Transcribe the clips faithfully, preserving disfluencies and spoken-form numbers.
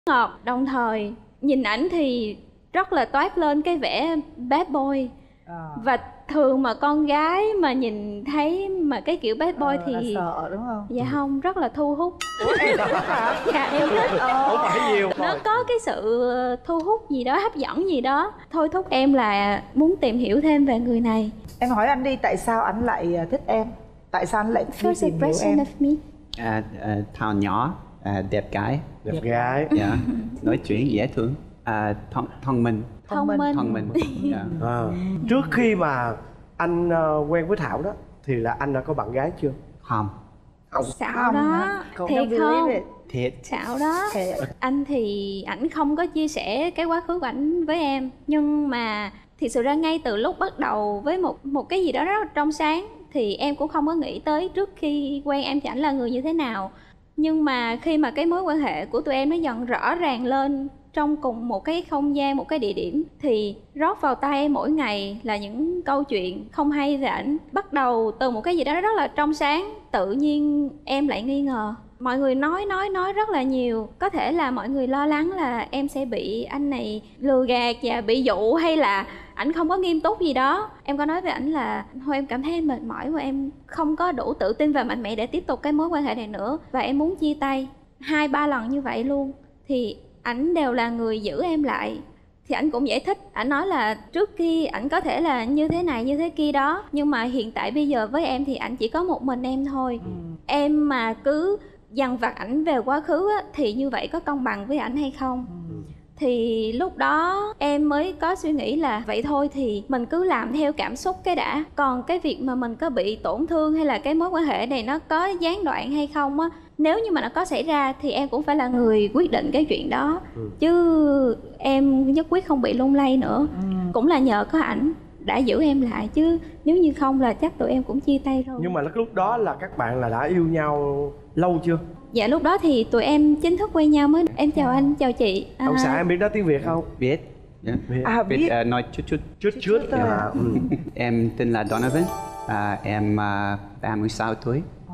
ngọt, đồng thời nhìn ảnh thì rất là toát lên cái vẻ bad boy. À. Và thường mà con gái mà nhìn thấy mà cái kiểu bad boy ờ, thì là sợ đúng không? Dạ không, rất là thu hút. Ủa em thích hả? Dạ em thích. Không phải nhiều. Nó có cái sự thu hút gì đó, hấp dẫn gì đó thôi thúc em là muốn tìm hiểu thêm về người này. Em hỏi anh đi, tại sao anh lại thích em? Tại sao anh lại đi First tìm hiểu em? impression of me. À, à, thảo nhỏ, à, đẹp gái. Đẹp gái. Dạ. Nói chuyện dễ thương. À, thông, thông minh. Thông minh. Thông minh. Dạ. À, trước khi mà anh uh, quen với Thảo đó thì là anh đã có bạn gái chưa? Không. Không. Xạo đó. Không, Thiệt không? Thiệt. Xạo đó. Thiệt. Anh thì ảnh không có chia sẻ cái quá khứ của ảnh với em, nhưng mà thì sự ra ngay từ lúc bắt đầu với một một cái gì đó rất là trong sáng thì em cũng không có nghĩ tới trước khi quen em thì ảnh là người như thế nào. Nhưng mà khi mà cái mối quan hệ của tụi em nó dần rõ ràng lên trong cùng một cái không gian, một cái địa điểm thì rót vào tay em mỗi ngày là những câu chuyện không hay về ảnh. Bắt đầu từ một cái gì đó rất là trong sáng, tự nhiên em lại nghi ngờ. Mọi người nói nói nói rất là nhiều. Có thể là mọi người lo lắng là em sẽ bị anh này lừa gạt và bị dụ, hay là ảnh không có nghiêm túc gì đó. Em có nói với ảnh là thôi em cảm thấy em mệt mỏi và em không có đủ tự tin và mạnh mẽ để tiếp tục cái mối quan hệ này nữa, và em muốn chia tay. Hai ba lần như vậy luôn thì ảnh đều là người giữ em lại. Thì ảnh cũng giải thích, ảnh nói là trước khi ảnh có thể là như thế này như thế kia đó, nhưng mà hiện tại bây giờ với em thì ảnh chỉ có một mình em thôi. ừ. Em mà cứ dằn vặt ảnh về quá khứ á, thì như vậy có công bằng với ảnh hay không? ừ. Thì lúc đó em mới có suy nghĩ là vậy thôi thì mình cứ làm theo cảm xúc cái đã. Còn cái việc mà mình có bị tổn thương hay là cái mối quan hệ này nó có gián đoạn hay không á, nếu như mà nó có xảy ra thì em cũng phải là người quyết định cái chuyện đó. ừ. Chứ em nhất quyết không bị lung lay nữa. ừ. Cũng là nhờ có ảnh đã giữ em lại, chứ nếu như không là chắc tụi em cũng chia tay rồi. Nhưng mà lúc đó là các bạn là đã yêu nhau lâu chưa? Dạ lúc đó thì tụi em chính thức quen nhau mới. Em chào anh, chào chị. à... Ông xã em biết nói tiếng Việt không? Biết. Yeah. Biết. À, biết. biết uh, nói chút chút. Chút chút. chút à. À, ừ. Em tên là Donovan. À, em uh, ba mươi sáu tuổi. à.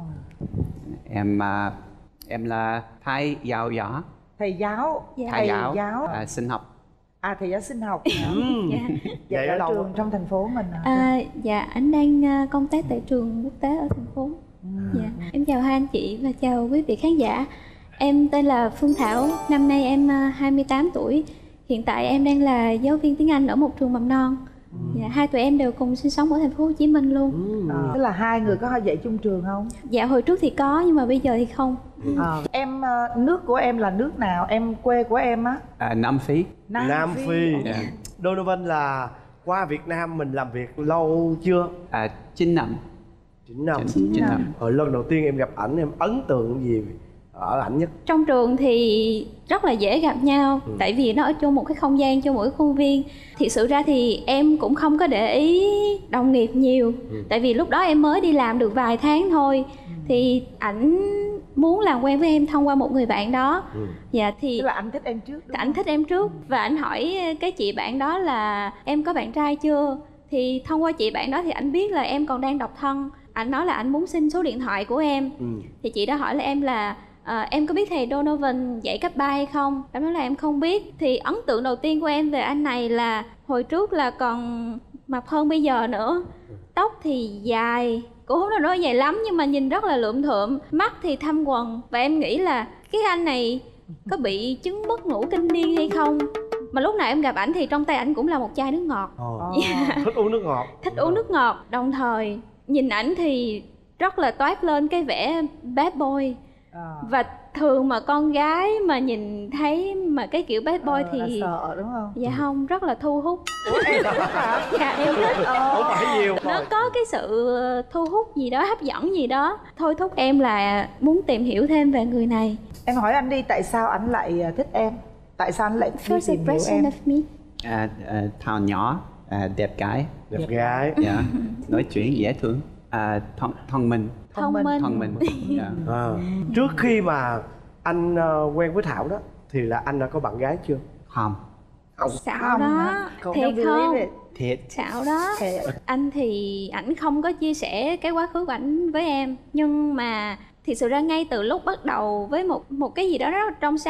Em uh, em là thầy giáo giáo. Thầy giáo. Dạ. Thầy giáo. giáo. À, sinh học. À thầy giáo sinh học. dạ. Dạ, ở trường không? Trong thành phố mình à? À, dạ anh đang công tác tại trường quốc tế ở thành phố. ừ. Dạ. Em chào hai anh chị và chào quý vị khán giả. Em tên là Phương Thảo, năm nay em hai mươi tám tuổi. Hiện tại em đang là giáo viên tiếng Anh ở một trường mầm non. ừ. Dạ, hai tụi em đều cùng sinh sống ở thành phố Hồ Chí Minh luôn. ừ. à, Tức là hai người có dạy chung trường không? Dạ hồi trước thì có nhưng mà bây giờ thì không. à, Em nước của em là nước nào? Em quê của em á? À, Nam Phi. Nam, Nam Phi, Phi. Yeah. Donovan là qua Việt Nam mình làm việc lâu chưa? À, chín năm. chín năm. chín năm. Ở lần đầu tiên em gặp ảnh em ấn tượng gì ở ảnh nhất? Trong trường thì rất là dễ gặp nhau. ừ. Tại vì nó ở chung một cái không gian, chung một cái khuôn viên. Thiệt sự ra thì em cũng không có để ý đồng nghiệp nhiều. ừ. Tại vì lúc đó em mới đi làm được vài tháng thôi. ừ. Thì ảnh muốn làm quen với em thông qua một người bạn đó. ừ. Dạ thì tức là anh thích em trước đúng ảnh thích em trước. ừ. Và ảnh hỏi cái chị bạn đó là em có bạn trai chưa. Thì thông qua chị bạn đó thì ảnh biết là em còn đang độc thân. Ảnh nói là ảnh muốn xin số điện thoại của em. ừ. Thì chị đó hỏi là em là à, em có biết thầy Donovan dạy cấp ba hay không? Em nói là em không biết. Thì ấn tượng đầu tiên của em về anh này là hồi trước là còn mập hơn bây giờ nữa. Tóc thì dài, cũng không là nói dài lắm nhưng mà nhìn rất là lượm thượm. Mắt thì thâm quầng. Và em nghĩ là cái anh này có bị chứng mất ngủ kinh niên hay không? Mà lúc nào em gặp ảnh thì trong tay ảnh cũng là một chai nước ngọt. oh. yeah. Thích uống nước ngọt. Thích uống nước ngọt. Đồng thời nhìn ảnh thì rất là toát lên cái vẻ bad boy. à. Và thường mà con gái mà nhìn thấy mà cái kiểu bad boy à, thì là sợ đúng không? Dạ không, rất là thu hút. Ủa em thích hả? Dạ em thích. Không phải nhiều. Nó có cái sự thu hút gì đó, hấp dẫn gì đó thôi thúc em là muốn tìm hiểu thêm về người này. Em hỏi anh đi, tại sao anh lại thích em? Tại sao anh lại đi First tìm hiểu em? of me. À, à, thảo nhỏ, à, đẹp gái. Đẹp gái. Dạ. Nói chuyện dễ thương. À, thông, thông minh. Thông minh. Thông minh. Yeah. À, trước khi mà anh uh, quen với Thảo đó thì là anh đã có bạn gái chưa? Không. Không. Xạo đó. Không. Thiệt không? Thiệt. Xạo đó. Thiệt. Anh thì ảnh không có chia sẻ cái quá khứ của ảnh với em, nhưng mà thì sự ra ngay từ lúc bắt đầu với một một cái gì đó rất là trong sáng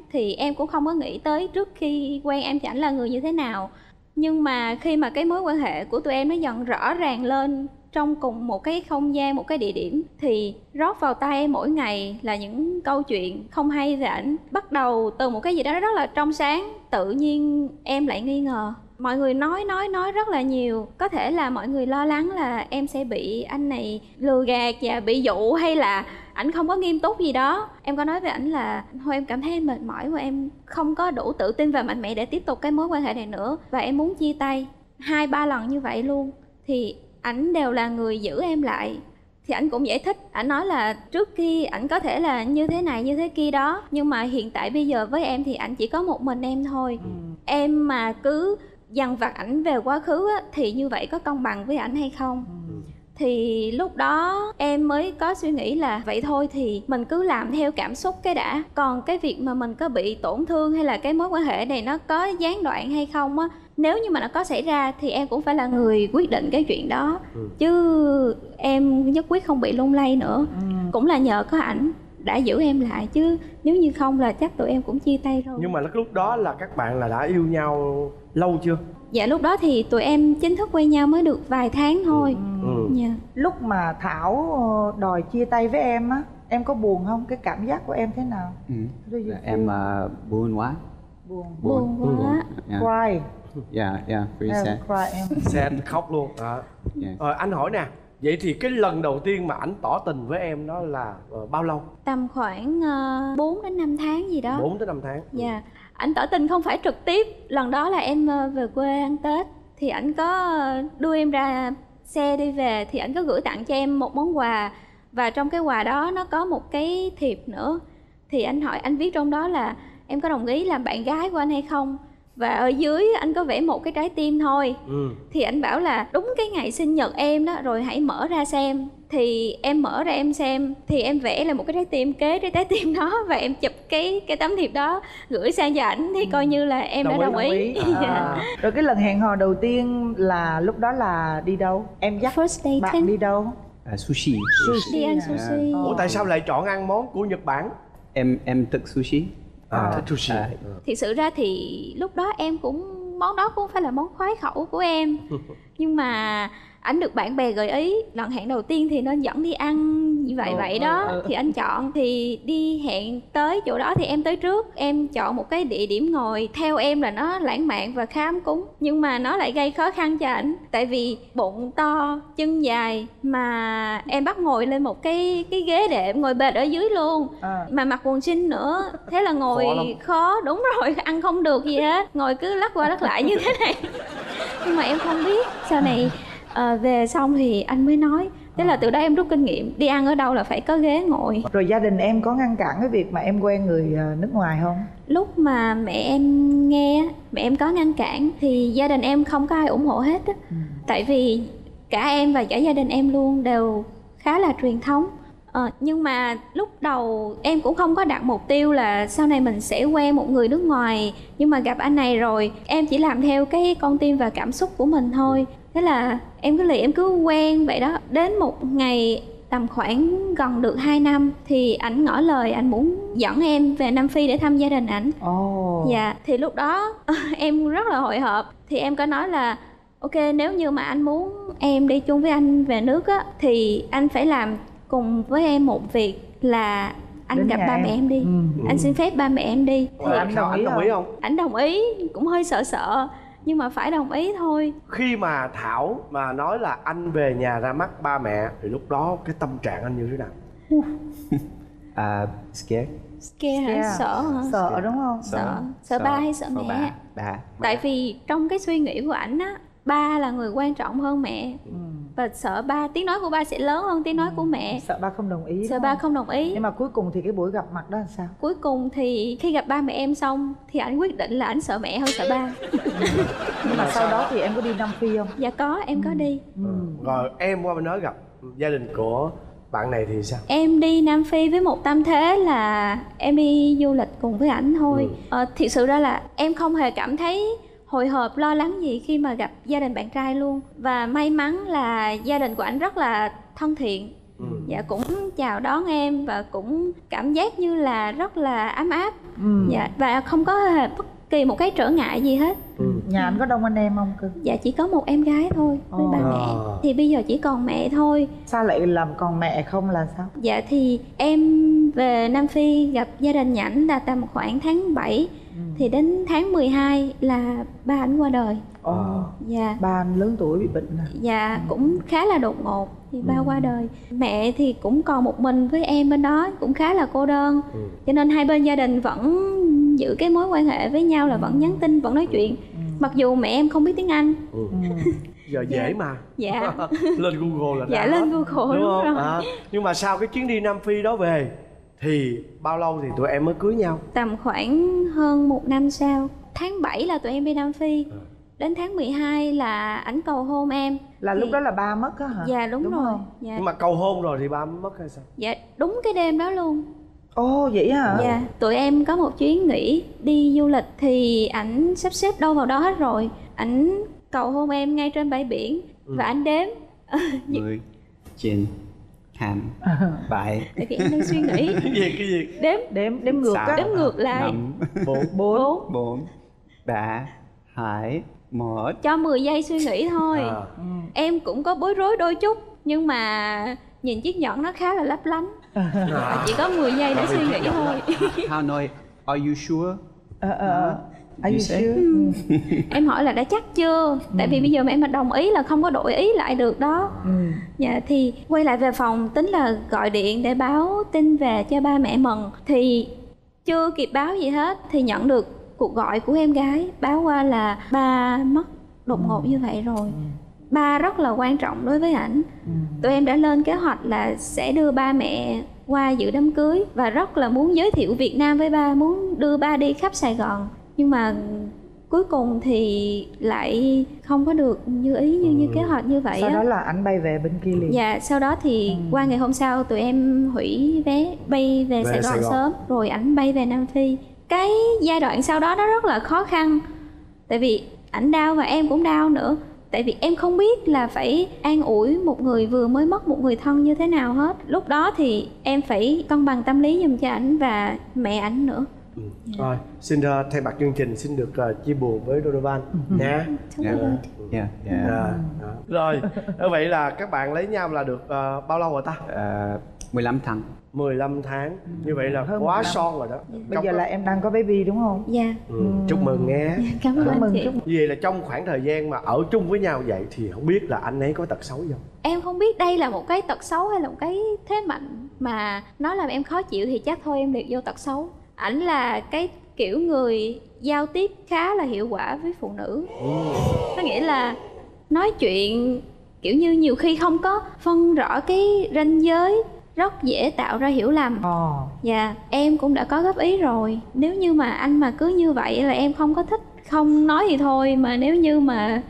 thì em cũng không có nghĩ tới trước khi quen em thì ảnh là người như thế nào. Nhưng mà khi mà cái mối quan hệ của tụi em nó dần rõ ràng lên trong cùng một cái không gian, một cái địa điểm, thì rót vào tay em mỗi ngày là những câu chuyện không hay về ảnh. Bắt đầu từ một cái gì đó rất là trong sáng, tự nhiên em lại nghi ngờ. Mọi người nói nói nói rất là nhiều. Có thể là mọi người lo lắng là em sẽ bị anh này lừa gạt và bị dụ, hay là ảnh không có nghiêm túc gì đó. Em có nói với ảnh là thôi em cảm thấy em mệt mỏi và em không có đủ tự tin và mạnh mẽ để tiếp tục cái mối quan hệ này nữa, và em muốn chia tay. Hai ba lần như vậy luôn. Thì ảnh đều là người giữ em lại. Thì ảnh cũng giải thích, ảnh nói là trước khi ảnh có thể là như thế này như thế kia đó, nhưng mà hiện tại bây giờ với em thì ảnh chỉ có một mình em thôi. ừ. Em mà cứ dằn vặt ảnh về quá khứ á, thì như vậy có công bằng với ảnh hay không? ừ. Thì lúc đó em mới có suy nghĩ là vậy thôi thì mình cứ làm theo cảm xúc cái đã. Còn cái việc mà mình có bị tổn thương hay là cái mối quan hệ này nó có gián đoạn hay không á, nếu như mà nó có xảy ra thì em cũng phải là người quyết định cái chuyện đó. ừ. Chứ em nhất quyết không bị lung lay nữa. ừ. Cũng là nhờ có ảnh đã giữ em lại, chứ nếu như không là chắc tụi em cũng chia tay rồi. Nhưng mà lúc đó là các bạn là đã yêu nhau lâu chưa? Dạ lúc đó thì tụi em chính thức quen nhau mới được vài tháng thôi. ừ. Dạ. Lúc mà Thảo đòi chia tay với em á, em có buồn không? Cái cảm giác của em thế nào? ừ. Em uh, buồn quá. Buồn. Buồn, buồn quá. Yeah. Cry. Yeah, yeah, very Em sad. cry em. Sad, khóc luôn. À. Yeah. Ờ, anh hỏi nè, vậy thì cái lần đầu tiên mà ảnh tỏ tình với em đó là uh, bao lâu? Tầm khoảng uh, bốn đến năm tháng gì đó. bốn đến năm tháng. Dạ. Yeah. Ảnh tỏ tình không phải trực tiếp. Lần đó là em uh, về quê ăn Tết, thì ảnh có đưa em ra xe đi về, thì ảnh có gửi tặng cho em một món quà. Và trong cái quà đó nó có một cái thiệp nữa. Thì anh hỏi, anh viết trong đó là em có đồng ý làm bạn gái của anh hay không? Và ở dưới anh có vẽ một cái trái tim thôi. ừ. Thì anh bảo là đúng cái ngày sinh nhật em đó, rồi hãy mở ra xem. Thì em mở ra em xem, thì em vẽ là một cái trái tim kế cái trái tim đó. Và em chụp cái cái tấm thiệp đó gửi sang cho ảnh, thì coi như là em đồng đã ý, đồng ý, đồng ý. À. À. Rồi cái lần hẹn hò đầu tiên là lúc đó là đi đâu? Em dắt First bạn dating. đi đâu? Uh, sushi. Sushi. Đi ăn à? sushi. Ủa tại sao lại chọn ăn món của Nhật Bản? Em em thích sushi. À, thích sushi. À. Thực sự ra thì lúc đó em cũng, món đó cũng phải là món khoái khẩu của em. Nhưng mà ảnh được bạn bè gợi ý, lần hẹn đầu tiên thì nên dẫn đi ăn như vậy. ừ, vậy đó. ừ, ừ. Thì anh chọn, thì đi hẹn tới chỗ đó thì em tới trước. Em chọn một cái địa điểm ngồi, theo em là nó lãng mạn và khá ấm cúng, nhưng mà nó lại gây khó khăn cho ảnh. Tại vì bụng to, chân dài, mà em bắt ngồi lên một cái cái ghế đệm, ngồi bệt ở dưới luôn. à. Mà mặc quần jean nữa, thế là ngồi khó, khó. Đúng rồi, ăn không được gì hết, ngồi cứ lắc qua lắc lại như thế này. Nhưng mà em không biết. Sau này À, về xong thì anh mới nói. Thế là từ đó em rút kinh nghiệm, đi ăn ở đâu là phải có ghế ngồi. Rồi gia đình em có ngăn cản cái việc mà em quen người nước ngoài không? Lúc mà mẹ em nghe, mẹ em có ngăn cản, thì gia đình em không có ai ủng hộ hết á. ừ. Tại vì cả em và cả gia đình em luôn đều khá là truyền thống. à, Nhưng mà lúc đầu em cũng không có đặt mục tiêu là sau này mình sẽ quen một người nước ngoài. Nhưng mà gặp anh này rồi, em chỉ làm theo cái con tim và cảm xúc của mình thôi. Thế là em cứ lì em cứ quen vậy đó. Đến một ngày tầm khoảng gần được hai năm thì ảnh ngỏ lời ảnh muốn dẫn em về Nam Phi để thăm gia đình ảnh. oh. Dạ, thì lúc đó em rất là hồi hộp. Thì em có nói là ok, nếu như mà anh muốn em đi chung với anh về nước á, thì anh phải làm cùng với em một việc là anh đến gặp ba em. mẹ em đi. ừ. Anh xin phép ba mẹ em đi. Thì anh đồng ý, đồng ý không? Ảnh đồng ý, cũng hơi sợ sợ, nhưng mà phải đồng ý thôi. Khi mà Thảo mà nói là anh về nhà ra mắt ba mẹ, thì lúc đó cái tâm trạng anh như thế nào? Uh, scared. Scared hả? Sợ hả? Sợ đúng không? Sợ. Sợ, sợ ba hay sợ mẹ? Ba. Ba. Tại vì trong cái suy nghĩ của ảnh á, ba là người quan trọng hơn mẹ. ừ. Và sợ ba, tiếng nói của ba sẽ lớn hơn tiếng nói ừ. của mẹ. Sợ ba không đồng ý. Sợ ba không đồng ý. Nhưng mà cuối cùng thì cái buổi gặp mặt đó là sao? Cuối cùng thì khi gặp ba mẹ em xong thì ảnh quyết định là ảnh sợ mẹ hơn sợ ba. Nhưng mà sau đó thì em có đi Nam Phi không? Dạ có, em ừ. có đi. ừ. Rồi em qua bên đó gặp gia đình của bạn này thì sao? Em đi Nam Phi với một tâm thế là em đi du lịch cùng với ảnh thôi. ừ. ờ, Thiệt sự ra là em không hề cảm thấy hồi hộp lo lắng gì khi mà gặp gia đình bạn trai luôn. Và may mắn là gia đình của ảnh rất là thân thiện. ừ. Dạ cũng chào đón em và cũng cảm giác như là rất là ấm áp. Ừ. Dạ, và không có hề bất kỳ một cái trở ngại gì hết. Ừ. Nhà anh có đông anh em không cưng? Dạ chỉ có một em gái thôi với Ồ. ba mẹ. Thì bây giờ chỉ còn mẹ thôi. Sao lại làm còn mẹ không là sao? Dạ thì em về Nam Phi gặp gia đình nhà ảnh là tầm khoảng tháng bảy. Ừ. Thì đến tháng mười hai là ba ảnh qua đời. Ồ. Dạ. Ba anh lớn tuổi bị bệnh à? Dạ cũng khá là đột ngột thì ba Ừ. qua đời. Mẹ thì cũng còn một mình với em bên đó, cũng khá là cô đơn. Ừ. Cho nên hai bên gia đình vẫn giữ cái mối quan hệ với nhau là vẫn nhắn tin, vẫn nói chuyện. Ừ. Mặc dù mẹ em không biết tiếng Anh. Ừ. Ừ. Giờ dễ mà. Dạ. Lên Google là Dạ ra lên hết. Google Đúng đúng, không? rồi. À, nhưng mà sau cái chuyến đi Nam Phi đó về thì bao lâu thì tụi em mới cưới nhau? Tầm khoảng hơn một năm sau, tháng bảy là tụi em đi Nam Phi. À. Đến tháng mười hai là ảnh cầu hôn em. Là Thì- lúc đó là ba mất á hả? Dạ đúng, Đúng rồi. không? Dạ. Nhưng mà cầu hôn rồi thì ba mới mất hay sao? Dạ đúng cái đêm đó luôn. Ồ vậy hả? Dạ, tụi em có một chuyến nghỉ đi du lịch thì ảnh sắp xếp đâu vào đó hết rồi. Ảnh cầu hôn em ngay trên bãi biển. Ừ. Và anh đếm. mười, chín, hai, bảy, Tại vì em đang suy nghĩ. Cái gì cái gì? Đếm Đếm đếm ngược sáu, á. đếm ngược lại. năm, Bốn. Bốn. Bốn. bốn, ba, hai, một. Cho mười giây suy nghĩ thôi. À. Ừ. Em cũng có bối rối đôi chút. Nhưng mà nhìn chiếc nhẫn nó khá là lấp lánh. À. Chỉ có mười giây để suy nghĩ thôi. How nói, are you sure? Ờ ờ ờ. Are You you say? sure? Ừ. Em hỏi là đã chắc chưa? Tại vì bây giờ mà em mà đồng ý là không có đổi ý lại được đó. Ừ. Dạ thì quay lại về phòng tính là gọi điện để báo tin về cho ba mẹ mừng. Thì chưa kịp báo gì hết thì nhận được cuộc gọi của em gái báo qua là ba mất đột ngột như vậy rồi. Ba rất là quan trọng đối với ảnh. Ừ. Tụi em đã lên kế hoạch là sẽ đưa ba mẹ qua dự đám cưới và rất là muốn giới thiệu Việt Nam với ba, muốn đưa ba đi khắp Sài Gòn. Nhưng mà cuối cùng thì lại không có được như ý như như kế hoạch như vậy Sau á. đó là anh bay về bên kia liền. Dạ sau đó thì Ừ. qua ngày hôm sau tụi em hủy vé bay về, Về Sài Gòn Sài Gòn. sớm. Rồi ảnh bay về Nam Phi. Cái giai đoạn sau đó nó rất là khó khăn. Tại vì ảnh đau và em cũng đau nữa. Tại vì em không biết là phải an ủi một người vừa mới mất một người thân như thế nào hết. Lúc đó thì em phải cân bằng tâm lý giùm cho ảnh và mẹ ảnh nữa. Ừ. Rồi, xin uh, thay mặt chương trình xin được uh, chia buồn với Donovan nha. Cảm Yeah. ơn. Yeah, yeah. À, đó. Rồi, như vậy là các bạn lấy nhau là được uh, bao lâu rồi ta? Ờ, mười lăm tháng. mười lăm tháng. Như vậy là Hơn quá mười lăm. son rồi đó. Bây Trong giờ cái- là em đang có baby đúng không? Dạ, ừ. Chúc mừng nghe. cảm ơn Chúc anh mừng, chị. chúc Như vậy là trong khoảng thời gian mà ở chung với nhau vậy thì không biết là anh ấy có tật xấu gì không? Em không biết đây là một cái tật xấu hay là một cái thế mạnh mà nó làm em khó chịu thì chắc thôi em liệt vô tật xấu. Ảnh là cái kiểu người giao tiếp khá là hiệu quả với phụ nữ. Có nghĩa là nói chuyện kiểu như nhiều khi không có phân rõ cái ranh giới, rất dễ tạo ra hiểu lầm. Ồ. Dạ, em cũng đã có góp ý rồi. Nếu như mà anh mà cứ như vậy là em không có thích. Không nói thì thôi, mà nếu như mà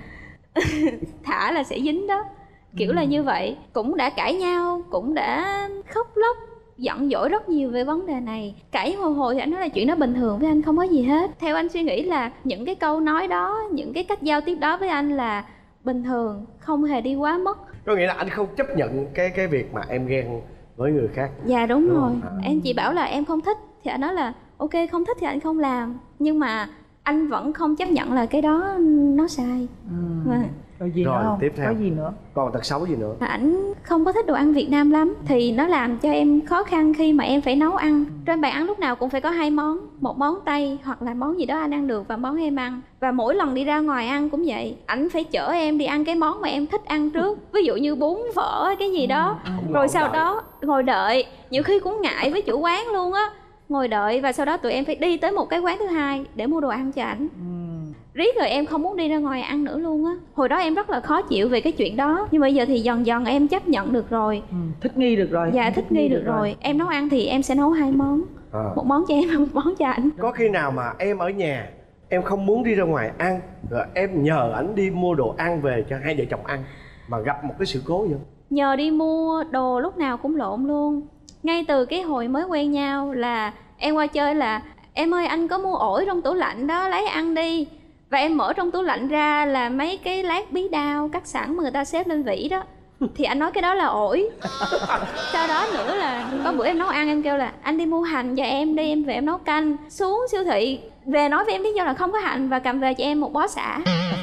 thả là sẽ dính đó. Kiểu là như vậy. Cũng đã cãi nhau, cũng đã khóc lóc, giận dỗi rất nhiều về vấn đề này. Cãi hồi hồi thì anh nói là chuyện đó bình thường với anh, không có gì hết. Theo anh suy nghĩ là những cái câu nói đó, những cái cách giao tiếp đó với anh là bình thường, không hề đi quá mức. Có nghĩa là anh không chấp nhận cái cái việc mà em ghen với người khác. Dạ đúng, Đúng rồi. không? À. Em chỉ bảo là em không thích thì anh nói là ok, không thích thì anh không làm. Nhưng mà anh vẫn không chấp nhận là cái đó nó sai. Ừ. Vâng. Rồi gì Rồi, nữa không? tiếp theo. Có gì nữa? Còn tật xấu gì nữa? Ảnh không có thích đồ ăn Việt Nam lắm thì nó làm cho em khó khăn khi mà em phải nấu ăn. Trên bàn ăn lúc nào cũng phải có hai món, một món Tây hoặc là món gì đó anh ăn được và món em ăn. Và mỗi lần đi ra ngoài ăn cũng vậy, ảnh phải chở em đi ăn cái món mà em thích ăn trước. Ví dụ như bún phở cái gì đó. Cũng Rồi ngồi sau đợi. đó ngồi đợi, nhiều khi cũng ngại với chủ quán luôn á. Ngồi đợi và sau đó tụi em phải đi tới một cái quán thứ hai để mua đồ ăn cho ảnh. Ừ. Riết rồi em không muốn đi ra ngoài ăn nữa luôn á. Hồi đó em rất là khó chịu về cái chuyện đó. Nhưng bây giờ thì dần dần em chấp nhận được rồi. Ừ. Thích nghi được rồi. Dạ thích nghi được rồi. Em nấu ăn thì em sẽ nấu hai món. À. Một món cho em và một món cho ảnh. Có khi nào mà em ở nhà em không muốn đi ra ngoài ăn, rồi em nhờ ảnh đi mua đồ ăn về cho hai vợ chồng ăn mà gặp một cái sự cố gì không? Nhờ đi mua đồ lúc nào cũng lộn luôn. Ngay từ cái hồi mới quen nhau là em qua chơi là em ơi anh có mua ổi trong tủ lạnh đó, lấy ăn đi. Và em mở trong tủ lạnh ra là mấy cái lát bí đao cắt sẵn mà người ta xếp lên vỉ đó. Thì anh nói cái đó là ổi. Sau đó nữa là có bữa em nấu ăn, em kêu là anh đi mua hành cho em đi, em về em nấu canh. Xuống siêu thị về nói với em lý do là không có hành và cầm về cho em một bó sả.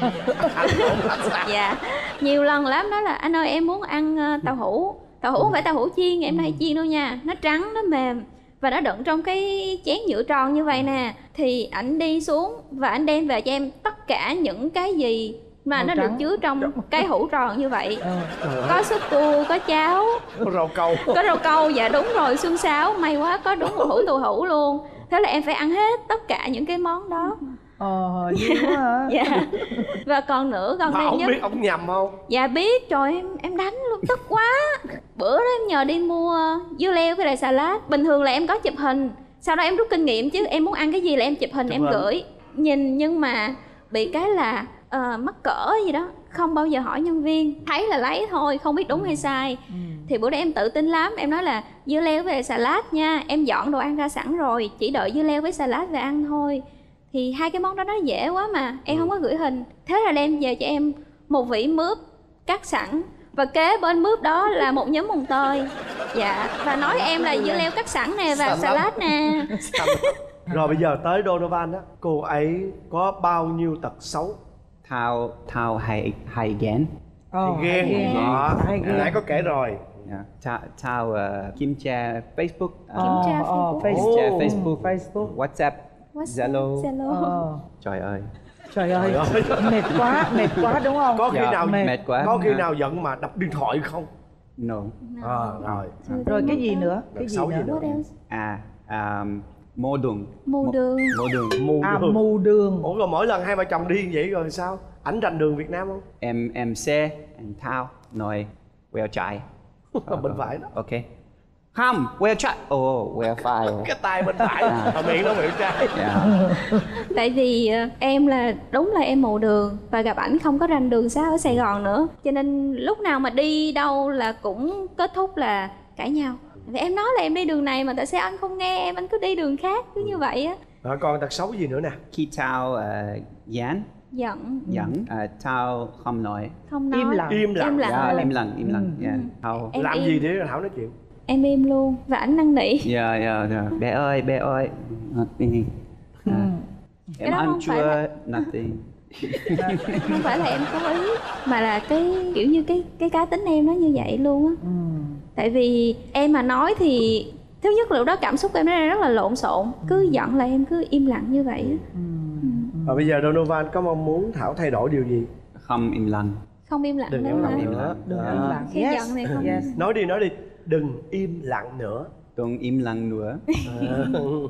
Dạ, nhiều lần lắm. Đó là anh ơi em muốn ăn uh, tàu hũ. Tàu hũ không phải tàu hũ chiên, em hay chiên đâu nha. Nó trắng, nó mềm và nó đựng trong cái chén nhựa tròn như vậy nè. Thì ảnh đi xuống và anh đem về cho em tất cả những cái gì mà màu nó trắng. được chứa trong cái hũ tròn như vậy. Ừ. Có súp cua, có cháo, Có rau câu. có rau câu. Dạ đúng rồi, xương sáo. May quá có đúng một hũ tù hũ luôn. Thế là em phải ăn hết tất cả những cái món đó. Ờ, dữ quá hả? Dạ. Và còn nữa, còn Mà đây ông nhất. biết ông nhầm không? Dạ biết, trời em em đánh luôn, tức quá. Bữa đó em nhờ đi mua dưa leo với lại salad. Bình thường là em có chụp hình, sau đó em rút kinh nghiệm chứ em muốn ăn cái gì là em chụp hình Chụp em hình. gửi. Nhìn nhưng mà bị cái là uh, mắc cỡ gì đó, không bao giờ hỏi nhân viên, thấy là lấy thôi, không biết đúng hay sai. Ừ. Thì bữa đó em tự tin lắm, em nói là dưa leo với lại salad nha, em dọn đồ ăn ra sẵn rồi, chỉ đợi dưa leo với salad về ăn thôi. Thì hai cái món đó nó dễ quá mà em không có gửi hình. Thế là đem về cho em một vỉ mướp cắt sẵn, và kế bên mướp đó là một nhúm mùng tơi. Dạ, và nói em là dưa leo cắt sẵn nè và salad nè. Rồi bây giờ tới Donovan á, cô ấy có bao nhiêu tật xấu? Thao thao hay hay ghen. Ờ, Thì ghen. hay ghen. Đó, Hay ghen. nãy có kể rồi. Yeah. Thao thao uh, kiểm tra Facebook, Ờ, Kiểm tra ờ, Facebook. kiểm Facebook. tra Ồ. Facebook, Facebook. WhatsApp, WhatsApp, Zalo. Zalo. Ờ. Trời ơi, Trời ơi, Trời mệt quá, mệt quá đúng không? Có khi Dạ, nào mệt. mệt quá. có khi À, nào giận mà đập điện thoại không? No. Ờ, rồi. Rồi cái gì nữa? Cái Tật gì xấu nữa? gì nữa? What else? À, um, mô đường. Mù đường. Mô đường. Mù À, đường. mù đường. Ủa rồi mỗi lần hai vợ chồng đi như vậy rồi sao? Ảnh rành đường Việt Nam không? Em em xe, em thao, nói quẹo trái. Bên phải đó. Ok. Không, quẹo trái. Ồ, oh, quẹo phải. Cái tay bên phải, À. mà miệng nó miệng trái. Yeah. Tại vì ờ, em là đúng là em mù đường và gặp ảnh không có rành đường xá ở Sài Gòn nữa, cho nên lúc nào mà đi đâu là cũng kết thúc là cãi nhau. Vì em nói là em đi đường này mà tại sao anh không nghe em, anh cứ đi đường khác, cứ như vậy á. Rồi còn tật xấu gì nữa nè? Khi thao uh, dán, Giận, dẫn, uh, thao không nói. không nói. Im lặng. Im lặng. Im lặng. Yeah, im lặng, im lặng. Ừ. Yeah. Thao. Em Làm im. gì để Thảo nói chuyện? Em im luôn và ảnh năn nỉ. Yeah, yeah, yeah. Bé ơi, bé ơi. Nothing. Ừ. Uh, Cái em đó ăn không phải chưa? là- Nothing. Không phải là em cố ý, mà là cái kiểu như cái cái cá tính em nó như vậy luôn á. Ừ. Tại vì em mà nói thì thứ nhất là lúc đó cảm xúc em nó rất là lộn xộn, cứ giận là em cứ im lặng như vậy á. Ừ. Và bây giờ Donovan có mong muốn Thảo thay đổi điều gì? Không im lặng. Không im lặng Đừng nữa im lặng hả? Im nữa. lặng. Đừng Đó. im lặng. Khi Yes. giận thì không- Yes. Nói đi, nói đi. Đừng im lặng nữa. Đừng im lặng nữa. À.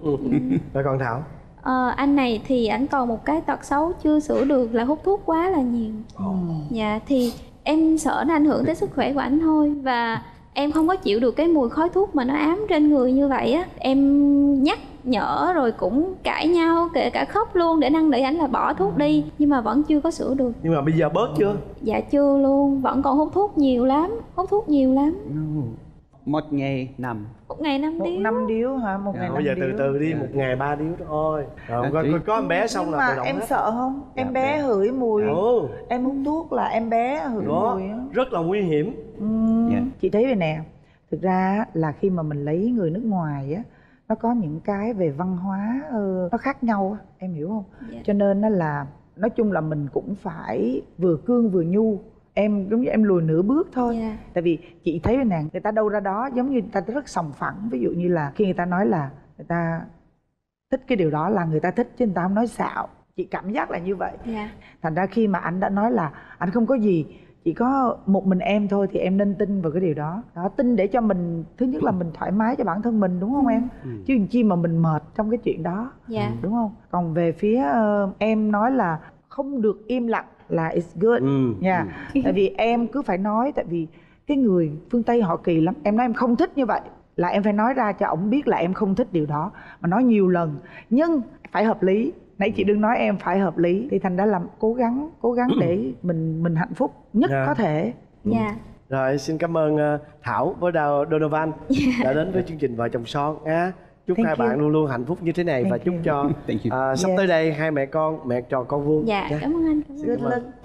Rồi còn Thảo? Ờ, anh này thì ảnh còn một cái tật xấu chưa sửa được là hút thuốc quá là nhiều. Ừ. Dạ thì em sợ nó ảnh hưởng tới sức khỏe của ảnh thôi, và em không có chịu được cái mùi khói thuốc mà nó ám trên người như vậy á. Em nhắc nhở rồi cũng cãi nhau, kể cả khóc luôn để năn nỉ ảnh là bỏ thuốc đi, nhưng mà vẫn chưa có sửa được. Nhưng mà bây giờ bớt chưa? Dạ chưa luôn, vẫn còn hút thuốc nhiều lắm, hút thuốc nhiều lắm. No. Một ngày năm. Một ngày năm Một điếu. năm điếu hả? Một ngày Rồi năm bây giờ điếu. từ từ đi, Dạ. một ngày ba điếu thôi. Rồi À, có, tí. có, có em bé xong Nhưng là mà tự động em hết. sợ không? Em Dạ, bé bé. hửi mùi. Ồ, Em hút thuốc là em bé hửi đó, mùi á. rất là nguy hiểm. Ừ. Dạ. Chị thấy vậy nè, thực ra á, là khi mà mình lấy người nước ngoài á, nó có những cái về văn hóa ờ, nó khác nhau á, em hiểu không? Dạ. Cho nên nó là nói chung là mình cũng phải vừa cương vừa nhu. Em giống như em lùi nửa bước thôi. Dạ. Tại vì chị thấy nè, người ta đâu ra đó giống như người ta rất sòng phẳng. Ví dụ như là khi người ta nói là người ta thích cái điều đó là người ta thích chứ người ta không nói xạo. Chị cảm giác là như vậy. Dạ. Thành ra khi mà anh đã nói là anh không có gì, chỉ có một mình em thôi, thì em nên tin vào cái điều đó. Đó, tin để cho mình, thứ nhất là mình thoải mái cho bản thân mình, đúng không em? Ừ. Chứ làm chi mà mình mệt trong cái chuyện đó, Dạ. đúng không? Còn về phía ờ, em nói là không được im lặng là it's good Ừ. nha. Tại vì em cứ phải nói, tại vì cái người phương Tây họ kỳ lắm. Em nói em không thích như vậy là em phải nói ra cho ổng biết là em không thích điều đó, mà nói nhiều lần nhưng phải hợp lý. Nãy chị đừng nói em phải hợp lý, thì thành ra là cố gắng cố gắng để mình mình hạnh phúc nhất Dạ. có thể. Dạ. Rồi xin cảm ơn uh, Thảo với Đào Donovan đã đến với chương trình Vợ Chồng Son nha. Chúc Thank hai you. bạn luôn luôn hạnh phúc như thế này. Thank và chúc you. cho Thank you. uh, sắp Yes. tới đây hai mẹ con, mẹ trò con vuông Dạ, nha. cảm ơn anh. Cảm ơn. Xin cảm Good ơn. luck.